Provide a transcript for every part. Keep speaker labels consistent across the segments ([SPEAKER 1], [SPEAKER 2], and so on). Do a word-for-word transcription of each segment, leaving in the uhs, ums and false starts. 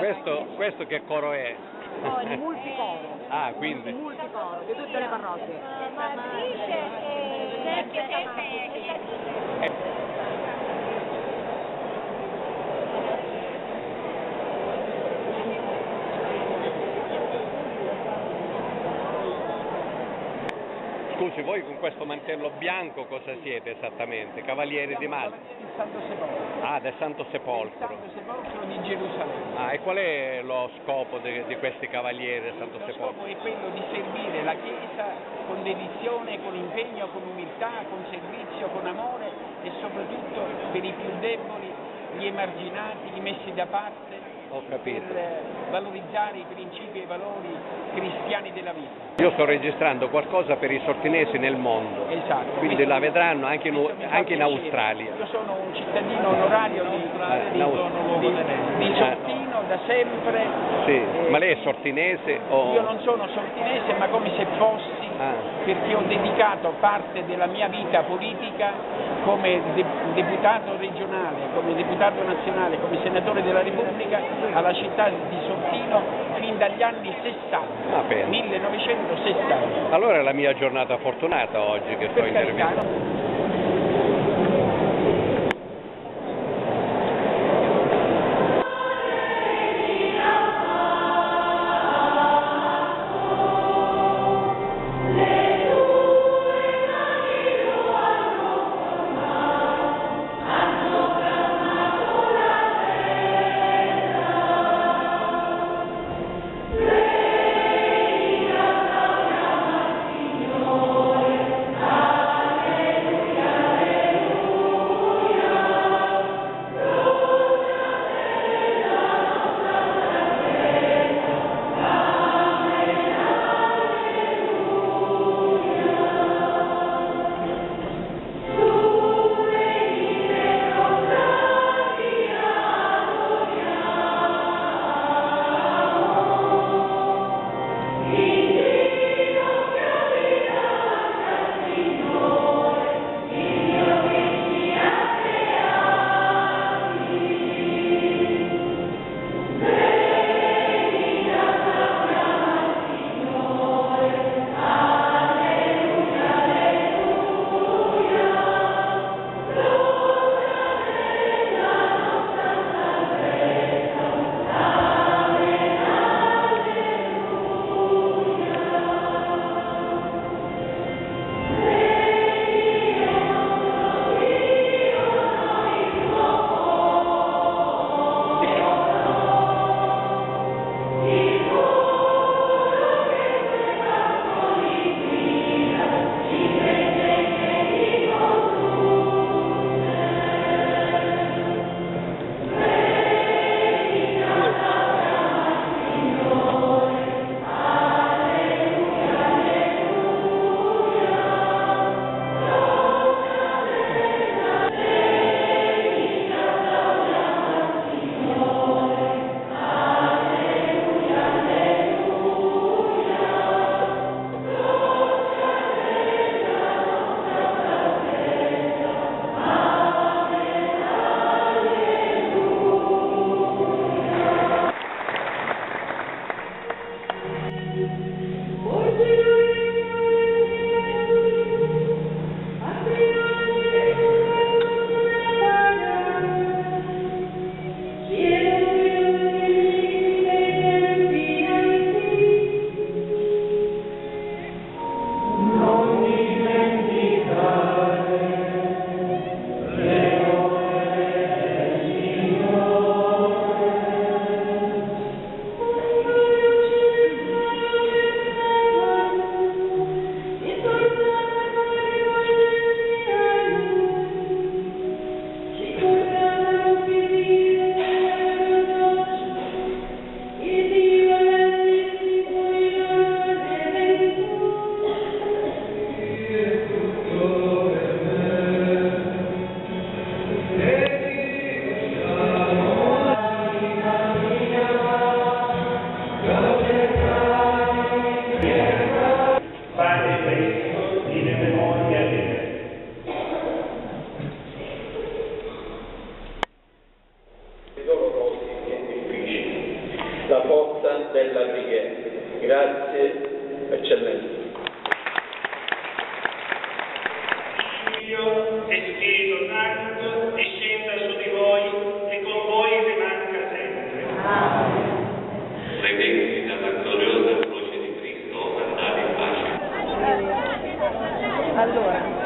[SPEAKER 1] Questo, questo che coro è?
[SPEAKER 2] No, il multicoro.
[SPEAKER 1] Ah, quindi.
[SPEAKER 2] Il multicoro di tutte le parrocchie.
[SPEAKER 3] Matrice e Sergio Campagna.
[SPEAKER 1] Scusi, voi con questo mantello bianco cosa siete esattamente? Cavalieri di Malta?
[SPEAKER 4] Il Santo Sepolcro.
[SPEAKER 1] Ah, del Santo Sepolcro.
[SPEAKER 4] Il Santo Sepolcro di Gerusalemme.
[SPEAKER 1] Ah, e qual è lo scopo di, di questi cavalieri del Santo
[SPEAKER 4] Lo
[SPEAKER 1] Sepolcro?
[SPEAKER 4] scopo è quello di servire la Chiesa con dedizione, con impegno, con umiltà, con servizio, con amore e soprattutto per i più deboli, gli emarginati, i messi da parte.
[SPEAKER 1] Ho capito.
[SPEAKER 4] Per valorizzare i principi e i valori cristiani della vita.
[SPEAKER 1] Io sto registrando qualcosa per i sortinesi nel mondo,
[SPEAKER 4] Esatto.
[SPEAKER 1] quindi
[SPEAKER 4] questo,
[SPEAKER 1] la vedranno anche in, anche in
[SPEAKER 4] piacere.
[SPEAKER 1] Australia.
[SPEAKER 4] Io sono un cittadino onorario di,
[SPEAKER 1] Eh,
[SPEAKER 4] di,
[SPEAKER 1] no.
[SPEAKER 4] di, di Sortino da sempre.
[SPEAKER 1] Sì,
[SPEAKER 4] eh,
[SPEAKER 1] ma lei è sortinese o...
[SPEAKER 4] Io non sono sortinese, ma come se fossi,
[SPEAKER 1] Ah.
[SPEAKER 4] perché ho dedicato parte della mia vita politica come de- deputato regionale, come deputato nazionale, come senatore della Repubblica alla città di Sortino fin dagli anni sessanta,
[SPEAKER 1] Ah, bene.
[SPEAKER 4] millenovecentosessanta.
[SPEAKER 1] Allora è la mia giornata fortunata oggi che sto
[SPEAKER 4] Per carità,
[SPEAKER 1] intervistando.
[SPEAKER 5] donna della preghiera. Grazie, Eccellenza.
[SPEAKER 6] Dio e Spirito Santo discenda su di voi e con voi rimanga sempre.
[SPEAKER 7] Redenti dalla gloriosa croce di Cristo, andate in pace.
[SPEAKER 2] Allora.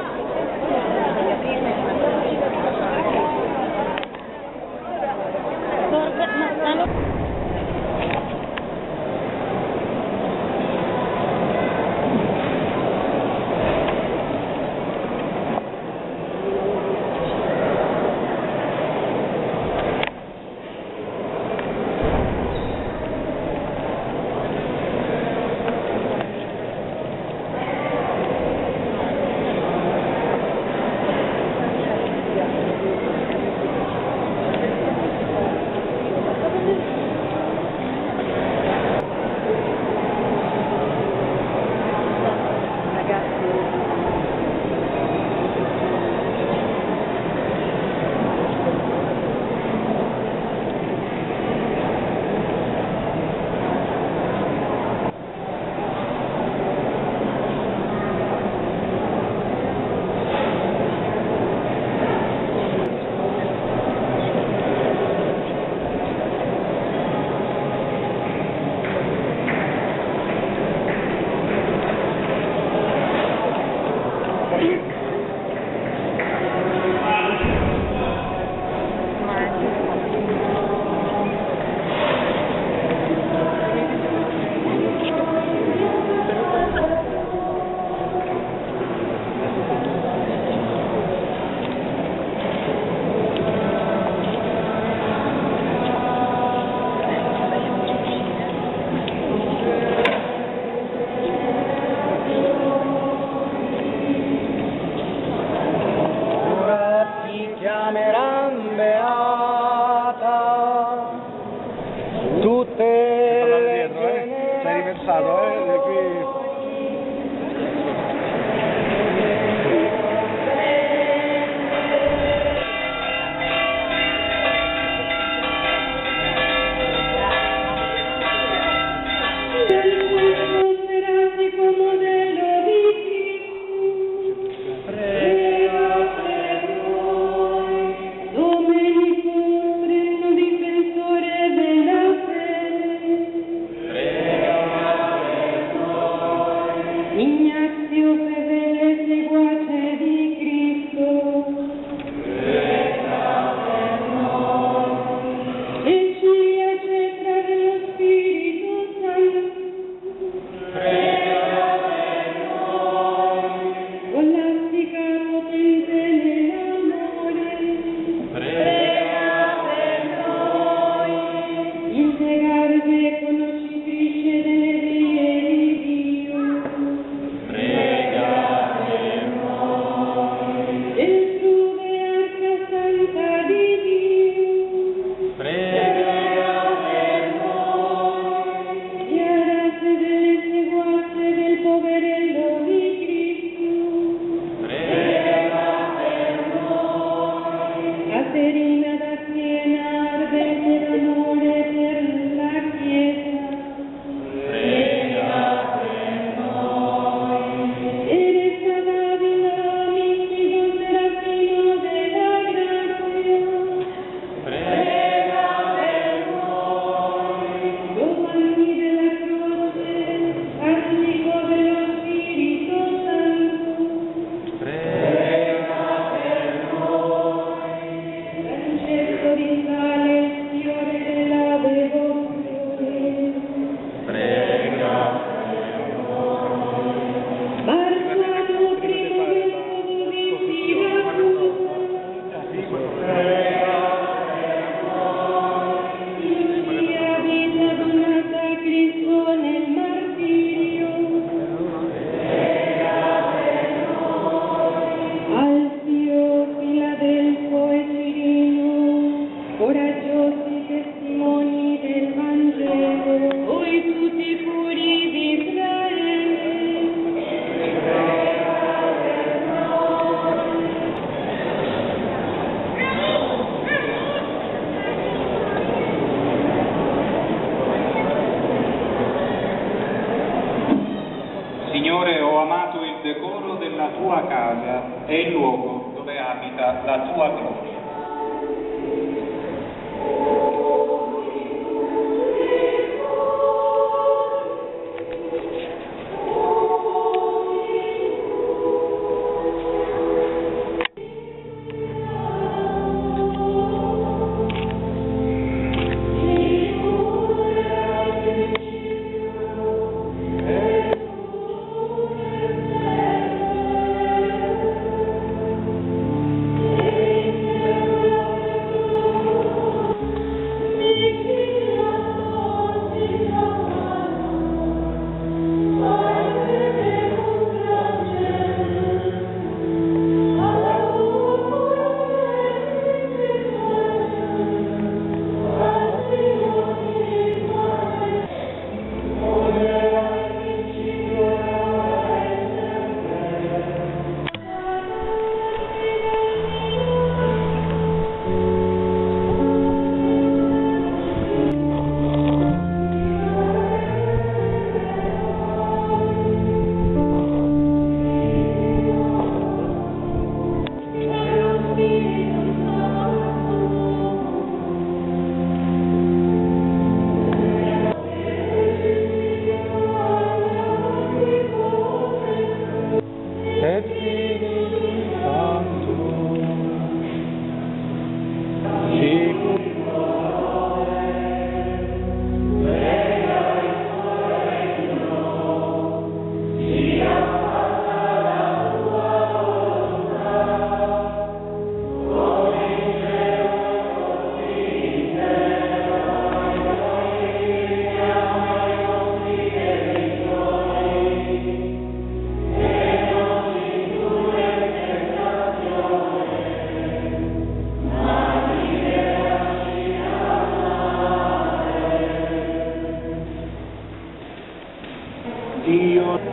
[SPEAKER 8] decoro della tua casa e il luogo dove abita la tua gloria. Dio